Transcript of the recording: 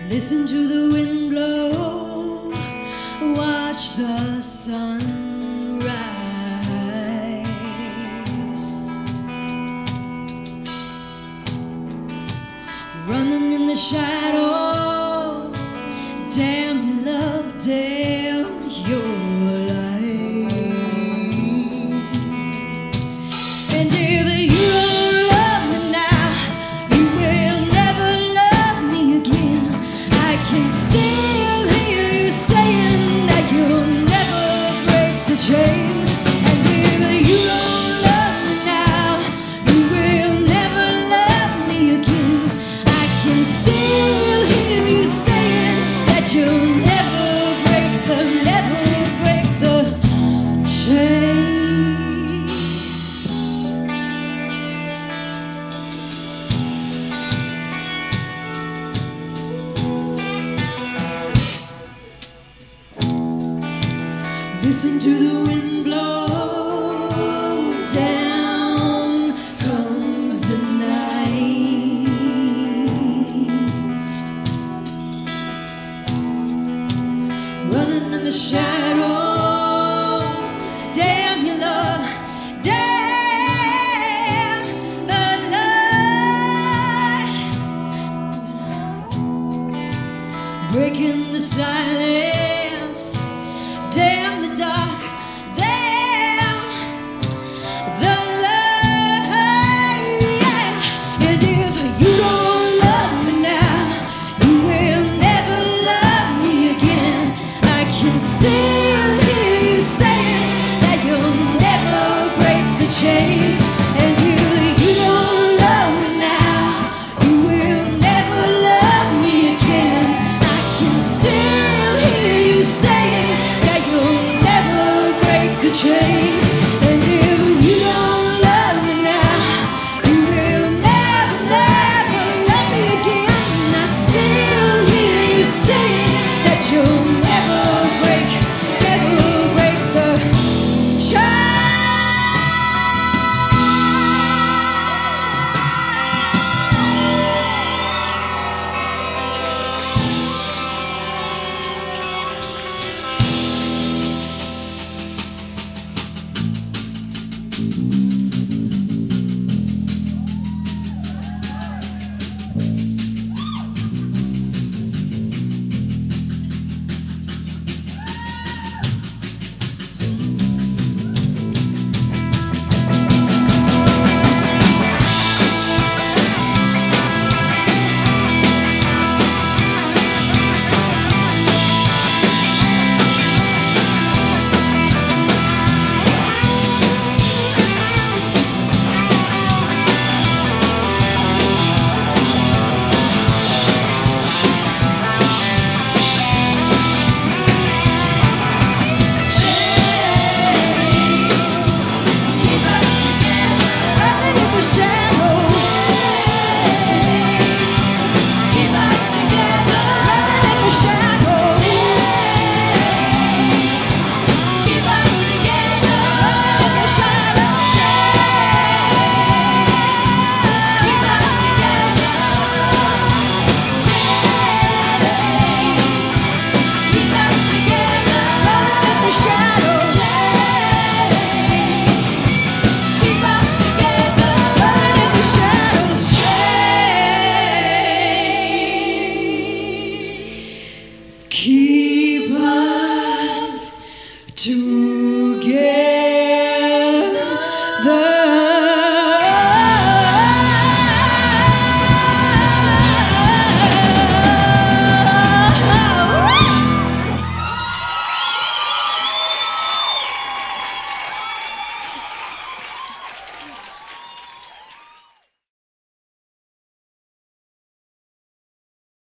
Listen to the wind blow, watch the sun rise. Running in the shadows, damn love, damn your life. And if you don't love me now, you will never love me again. I can still hear you saying that you'll never break the chain. And if you don't love me now, you will never love me again. I can still hear you saying that you'll never break the chain. Listen to the wind blow, down comes the night. Running in the shadows, damn your love, damn the light. Breaking the silence,